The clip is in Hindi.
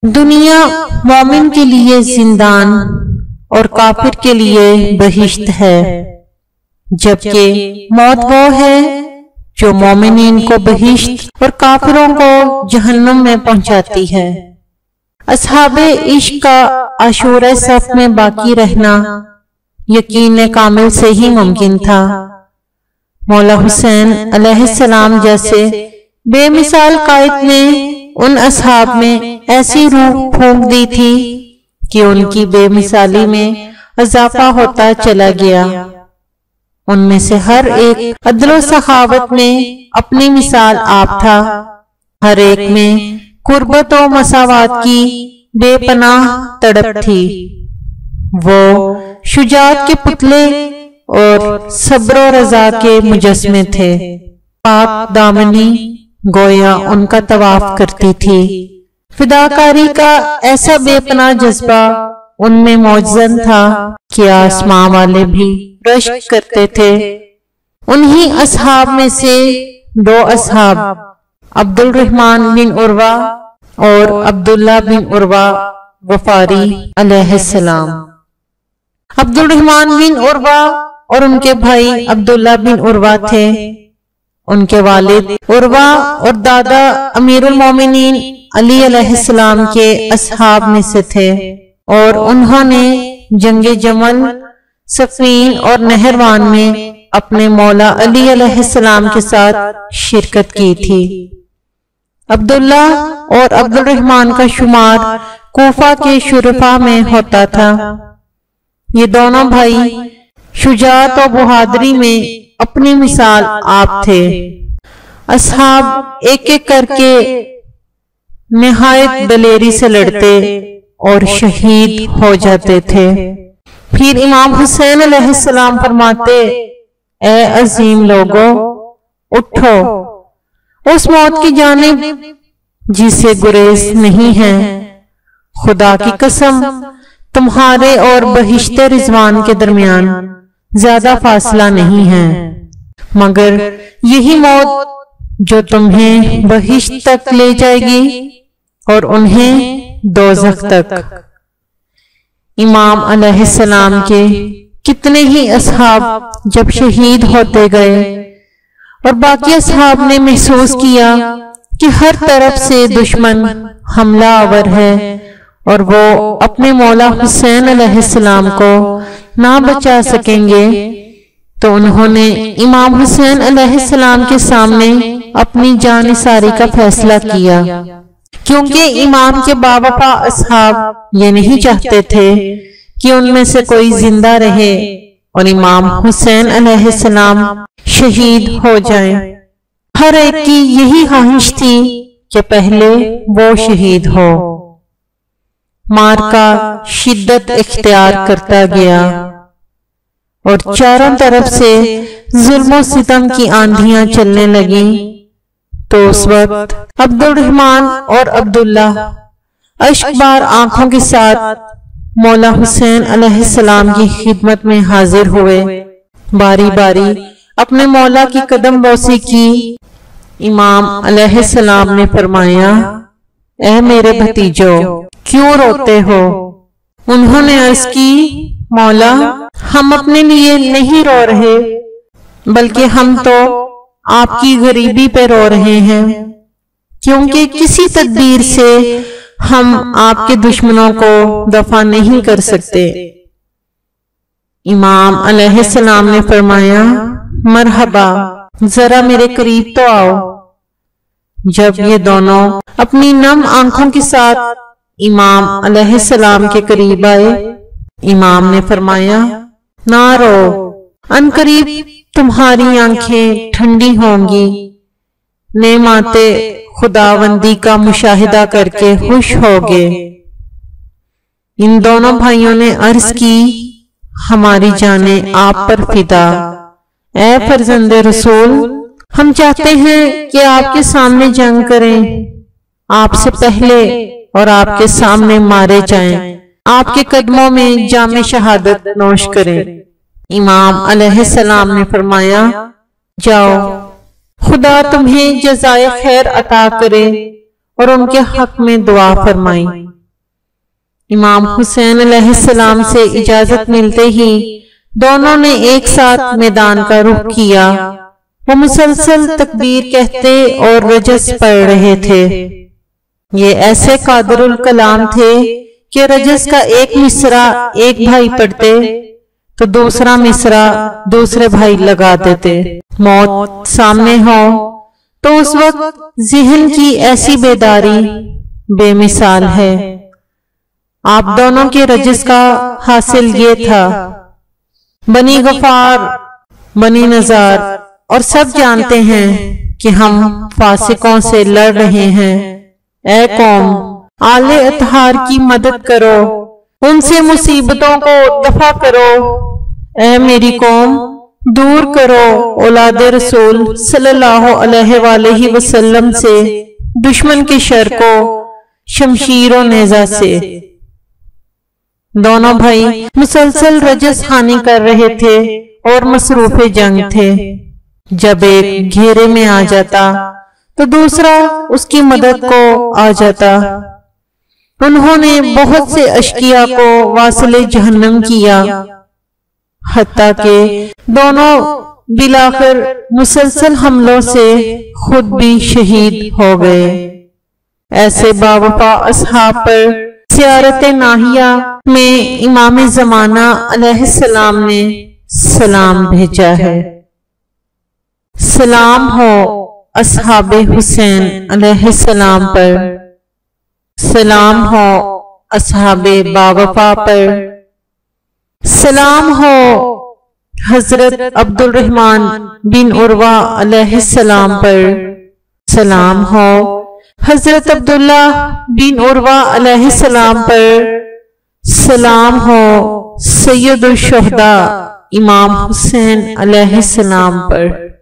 दुनिया मोमिन के लिए जिंदान और काफिर के लिए बहिश्त है, जबकि मौत वो है जो मोमिनीन को बहिश्त और काफिरों को जहन्नुम में पहुंचाती है। असहाबे इश्क का आशूरा सफ में बाकी रहना यकीन कामिल से ही मुमकिन था। मौला हुसैन अलैहिस्सलाम जैसे बेमिसाल कायद ने उन असहाब में ऐसी रूह फूंक दी थी कि उनकी बेमिसाली में इजाफा होता चला गया। उनमें से हर एक अदलो सखावत में अपनी मिसाल आप था। हर एक में कुर्बत और मसावात की बेपनाह तड़प थी। वो शुजात के पुतले और सब्र रजा के मुजस्मे थे। पाक दामनी गोया उनका तवाफ करती थी। फिदाकारी का ऐसा बेपनाह जज्बा उनमें मौजूद था कि आसमां वाले भी रश्क करते थे। उन्हीं असहाब में से दो असहाब अब्दुल रहमान बिन उर्वा और अब्दुल्ला बिन उर्वा गफारी अलैहिस्सलाम। अब्दुल रहमान बिन उर्वा और उनके भाई अब्दुल्ला बिन उर्वा थे। उनके वालिद उर्वा और दादा अमीरुल मोमिनीन अली अलैहिस्सलाम के असहाब में से थे और उन्होंने जंगे जमल, सफीन और नहरवान में अपने मौला अली अलैहिस्सलाम के साथ शिरकत की थी। अब्दुल्ला और अब्दुल रहमान का शुमार कूफा के शुरफा में होता था। ये दोनों भाई शुजात और बहादुरी में अपनी मिसाल आप थे। असहाब एक एक करके निहायत दलेरी से लड़ते और शहीद हो जाते थे। फिर इमाम हुसैन अलैहिस्सलाम फरमाते, ए अजीम लोगों, उठो, उस मौत की जानिब जिसे गुरेज नहीं है। खुदा की कसम, तुम्हारे और बहिश्ते रिजवान के दरमियान ज्यादा फासला नहीं है, मगर यही मौत जो तुम्हें बहिश्त तक ले जाएगी और उन्हें दोज़ख तक। इमाम अलैहिस्सलाम के कितने ही असहाब जब शहीद होते गए और बाकी असहाब ने महसूस किया कि हर तरफ से दुश्मन हमला आवर है और वो अपने मौला हुसैन अलैहिस्सलाम को ना बचा सकेंगे, तो उन्होंने इमाम हुसैन अलैहिस्सलाम के सामने अपनी जानिसारी का फैसला किया, क्योंकि इमाम के बावफा असहाब ये नहीं चाहते थे कि उनमें से कोई जिंदा रहे और इमाम हुसैन अलैहिस्सलाम शहीद हो जाएं। हर एक की यही ख्वाहिश थी कि पहले वो शहीद हो। मार्का शिद्दत इख्तियार करता गया और चारों तरफ से जुल्म सितम की आंधियां चलने लगी। तो उस वक्त अब्दुल रहमान और अब्दुल्ला अश्कबार आंखों के साथ मौला हुसैन अलैहिस्सलाम की खिदमत में हाजिर हुए। बारी बारी अपने मौला की कदम बोसी की। इमाम अलैहिस्सलाम ने फरमाया, ए मेरे भतीजो, क्यों रोते हो? उन्होंने अर्ज की, मौला, हम अपने लिए नहीं रो रहे, बल्कि हम तो आपकी गरीबी पे रो रहे हैं, क्योंकि किसी तदबीर से हम आपके दुश्मनों को दफा नहीं कर सकते। इमाम अलैहिस्सलाम ने फरमाया, मरहबा, जरा मेरे करीब तो आओ। जब ये दोनों अपनी नम आंखों के साथ इमाम अलैहिस्सलाम के करीब आए, इमाम ने फरमाया, ना रो, अनकरीब तुम्हारी आंखें ठंडी होंगी। नेमाते खुदावंदी का मुशाहिदा करके खुश होगे। इन दोनों भाइयों ने अर्ज की, हमारी जानें आप पर फिदा। ए फरजंदे रसूल, हम चाहते हैं कि आपके सामने जंग करें, आपसे पहले और आपके सामने मारे जाएं, आपके कदमों में जामे शहादत नोश करें। इमाम अलैहिस्सलाम ने फरमाया, जाओ, खुदा तुम्हें जज़ाए खैर अता करे और उनके हक में दुआ फरमाई। इमाम हुसैन अलैहिस्सलाम से इजाजत मिलते ही दोनों ने एक साथ मैदान का रुख किया। वो मुसलसल तकबीर कहते और रजस पढ़ रहे थे। ये ऐसे कादरुल कलाम थे कि रजस का एक मिसरा एक भाई पढ़ते तो दूसरा मिसरा दूसरे भाई लगा देते। मौत सामने हो तो उस वक्त जिहन की ऐसी बेदारी बेमिसाल है। आप दोनों के रजस का हासिल ये था। बनी गफार, बनी नजार और सब जानते हैं कि हम फासिकों से लड़ रहे हैं। ए कौम, आले अतहार की मदद करो, उनसे मुसीबतों को दफा करो। ए मेरी कौम, दूर करो औलादे रसूल सल्लल्लाहु अलैहि वसल्लम से दुश्मन के शर को शमशीर और नेजा से। दोनों भाई मुसलसल रजस हानि कर रहे थे और मसरूफ जंग थे। जब एक घेरे में आ जाता तो दूसरा उसकी मदद को आ जाता। उन्होंने बहुत से अशकिया को वासिले जहन्नम किया, हत्ता के दोनों बिलाखिर मुसलसल हमलों से खुद भी शहीद हो गए। ऐसे बावफा असहाब पर सियारत नाहिया में इमाम ज़माना अलैहिस्सलाम ने सलाम भेजा है। सलाम हो असहाबे हुसैन अलैहिस्सलाम पर, सलाम हो असहाबे बावफा पर, सलाम हो हजरत अब्दुल रहमान बिन उर्वा अलैहिस्सलाम पर, सलाम हो हजरत अब्दुल्ला बिन उर्वा अलैहिस्सलाम पर, सलाम हो सैयदुल शुहदा इमाम हुसैन अलैहिस्सलाम पर।